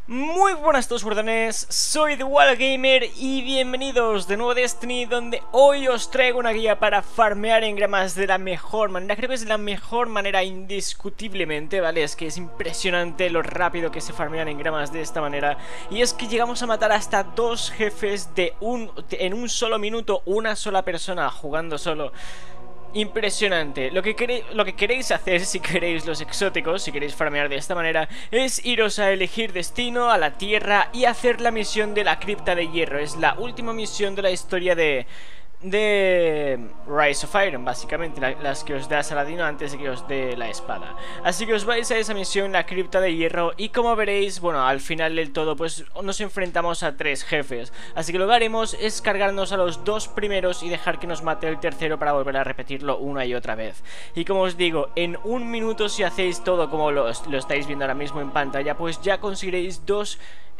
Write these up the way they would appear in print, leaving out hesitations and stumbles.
Muy buenas a todos, guardianes, soy The Wild Gamer y bienvenidos de nuevo a Destiny, donde hoy os traigo una guía para farmear engramas de la mejor manera. Creo que es la mejor manera indiscutiblemente, ¿vale? Es que es impresionante lo rápido que se farmean engramas de esta manera. Y es que llegamos a matar hasta 2 jefes en un solo minuto, una sola persona jugando solo. Impresionante. Lo que queréis hacer, si queréis los exóticos, si queréis farmear de esta manera, es iros a elegir destino, a la tierra y hacer la misión de la cripta de hierro. Es la última misión de la historia de Rise of Iron, básicamente las que os da Saladino antes de que os dé la espada. Así que os vais a esa misión, la cripta de hierro, y como veréis, bueno, al final del todo pues nos enfrentamos a 3 jefes. Así que lo que haremos es cargarnos a los 2 primeros y dejar que nos mate el tercero para volver a repetirlo una y otra vez. Y como os digo, en un minuto, si hacéis todo como lo estáis viendo ahora mismo en pantalla, pues ya conseguiréis 2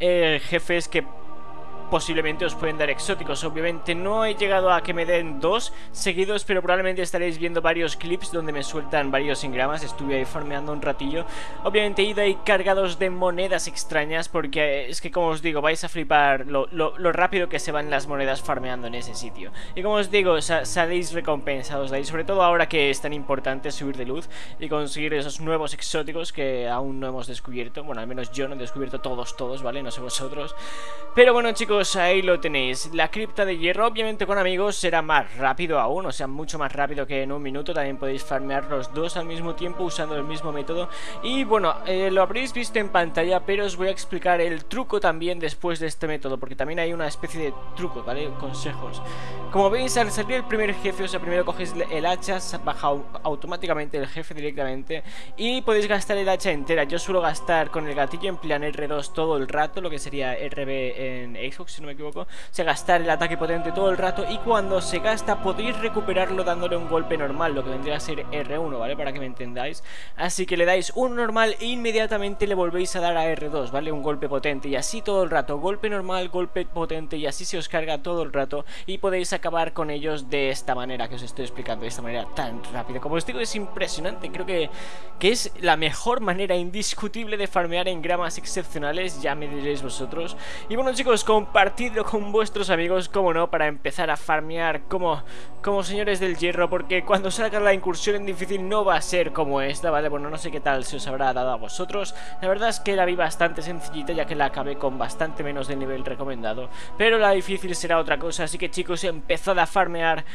jefes que posiblemente os pueden dar exóticos. Obviamente no he llegado a que me den 2 seguidos, pero probablemente estaréis viendo varios clips donde me sueltan varios engramas. Estuve ahí farmeando un ratillo. Obviamente he ido ahí cargados de monedas extrañas, porque es que, como os digo, vais a flipar lo rápido que se van las monedas farmeando en ese sitio. Y como os digo, saléis recompensados de ahí, sobre todo ahora que es tan importante subir de luz y conseguir esos nuevos exóticos que aún no hemos descubierto. Bueno, al menos yo no he descubierto todos, ¿vale? No sé vosotros. Pero bueno, chicos, ahí lo tenéis. La cripta de hierro, obviamente con amigos será más rápido aún, o sea, mucho más rápido que en un minuto. También podéis farmear los 2 al mismo tiempo usando el mismo método. Y bueno, lo habréis visto en pantalla, pero os voy a explicar el truco también después de este método, porque también hay una especie de truco, ¿vale? Consejos. Como veis, al salir el primer jefe, o sea, primero coges el hacha, baja automáticamente el jefe directamente y podéis gastar el hacha entera. Yo suelo gastar con el gatillo en plan R2 todo el rato, lo que sería RB en Xbox, si no me equivoco. O sea, gastar el ataque potente todo el rato, y cuando se gasta podéis recuperarlo dándole un golpe normal, lo que vendría a ser R1, ¿vale? Para que me entendáis. Así que le dais un normal e inmediatamente le volvéis a dar a R2, ¿vale? Un golpe potente, y así todo el rato, golpe normal, golpe potente, y así se os carga todo el rato y podéis acabar con ellos de esta manera que os estoy explicando, de esta manera tan rápida. Como os digo, es impresionante. Creo que es la mejor manera indiscutible de farmear engramas excepcionales, ya me diréis vosotros. Y bueno, chicos, compartidlo con vuestros amigos, como no, para empezar a farmear como señores del hierro, porque cuando salga la incursión en difícil no va a ser como esta, ¿vale? Bueno, no sé qué tal se os habrá dado a vosotros. La verdad es que la vi bastante sencillita, ya que la acabé con bastante menos del nivel recomendado, pero la difícil será otra cosa. Así que, chicos, empezad a farmear,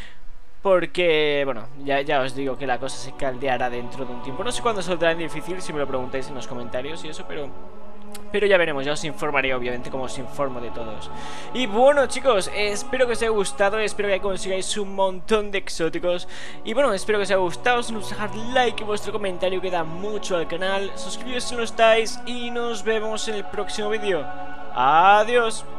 porque, bueno, ya os digo que la cosa se caldeará dentro de un tiempo. No sé cuándo saldrá en difícil, si me lo preguntáis en los comentarios y eso, pero ya veremos, ya os informaré, obviamente, como os informo de todos. Y bueno, chicos, espero que os haya gustado, espero que consigáis un montón de exóticos. Y bueno, espero que os haya gustado, si no os dejar like y vuestro comentario que da mucho al canal. Suscribiros si no estáis y nos vemos en el próximo vídeo. Adiós.